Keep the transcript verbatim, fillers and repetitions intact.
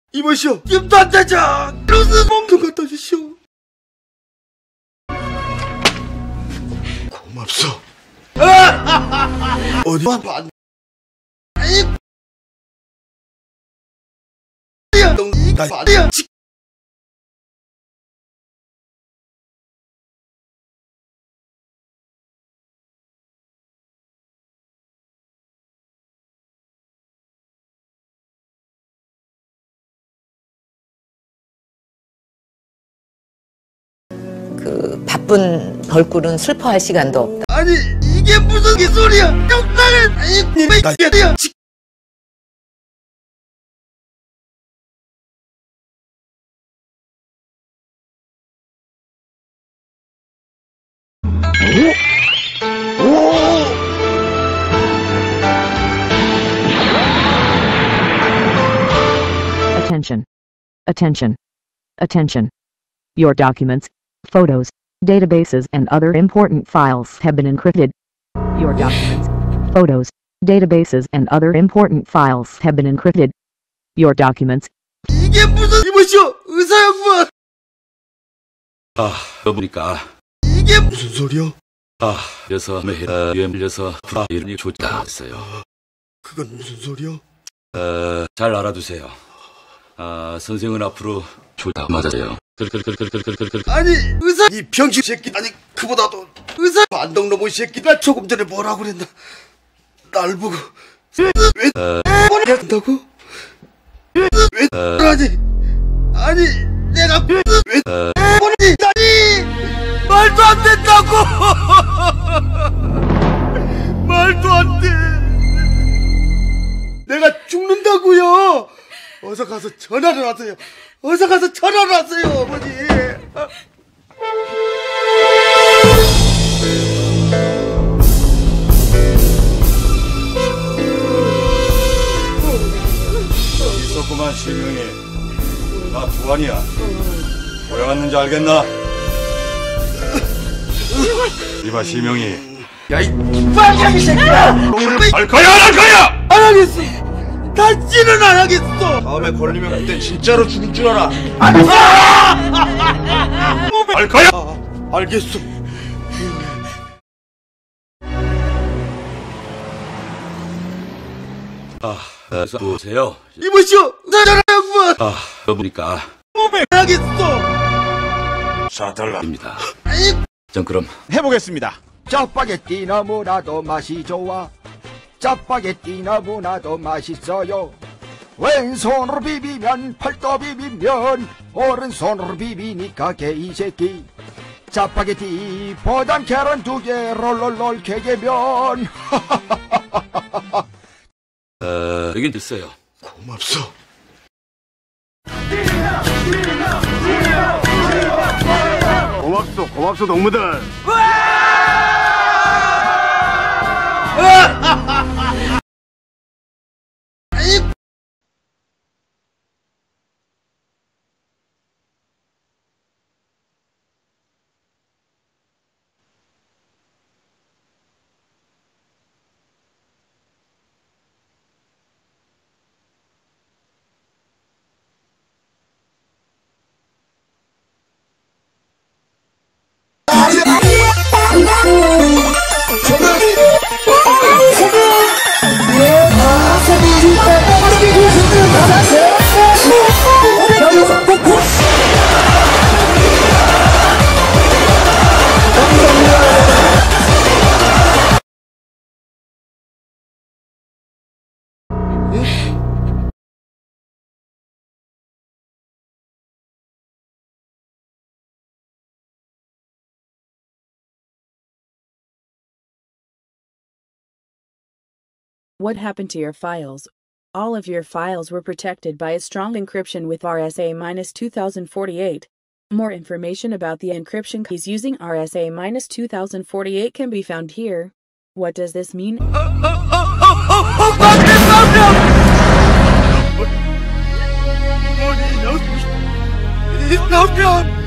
이보시오, 김도 안 되죠. 로스 몽둥 갖다 주시오. 고맙소. 어디 반? 아이, 나 반이야. 그 바쁜 벌꿀은 슬퍼할 시간도 없다. 아니 이게 무슨 개소리야? 형나는 아니 나야. Attention. Attention. Attention. Your documents, photos, databases and other important files have been encrypted. Your documents, photos, databases and other important files have been encrypted. Your documents. 이게 무슨 이보시오, 의사 양반. 아, 여보니까 이게 무슨 소리야? 아, 그래서 매일 어, 위에 물려서 파일이 좋다 했어요. 그건 무슨 소리야? 어, 잘 알아두세요. 아, 선생은 앞으로 좋다 맞아요. 클클클클클클클클. 아니 의사 이 병신 새끼. 아니 그보다도 의사 반동놈의 새끼가 조금 전에 뭐라고 그랬나? 날 보고 왜 어, 한다고? 왜 아니 아니 내가 왜 어, 보니 아니 말도 안 된다고. 말도 안 돼. 내가 죽는다고요. 어서 가서 전화를 하세요. 어서 가서 전화를 하세요, 어머니. 있었구만 실명이. 나 두환이야. 왜 왔는지 알겠나? 이봐 실명이. 야, 이 빨갱이 새끼야! 할 거야 안 할 거야? 안 하겠어. 다시는 안 하겠어. 다음에 걸리면 그땐 진짜로 죽을 줄 알아. 할 거야? 아, 알겠어. 아, 어서 보세요. 이보시오, 나라 양반. 아, 여보니까 몸에 안 하겠어. 사달라입니다. 아이, 전 그럼 해보겠습니다. 짜파게티 너무나도 맛이 좋아. 짜파게티 너무나도 맛있어요. 왼손으로 비비면 팔도 비비면 오른손으로 비비니까 개이 새끼. 짜파게티 보단 계란 두 개 롤롤롤 개개면. 어, 여긴 됐어요. 고맙소. 고맙소, 고맙소 동무들. What happened to your files? All of your files were protected by a strong encryption with R S A two thousand forty-eight. More information about the encryption keys using R S A two thousand forty-eight can be found here. What does this mean? 어머니, 너, 이 남편!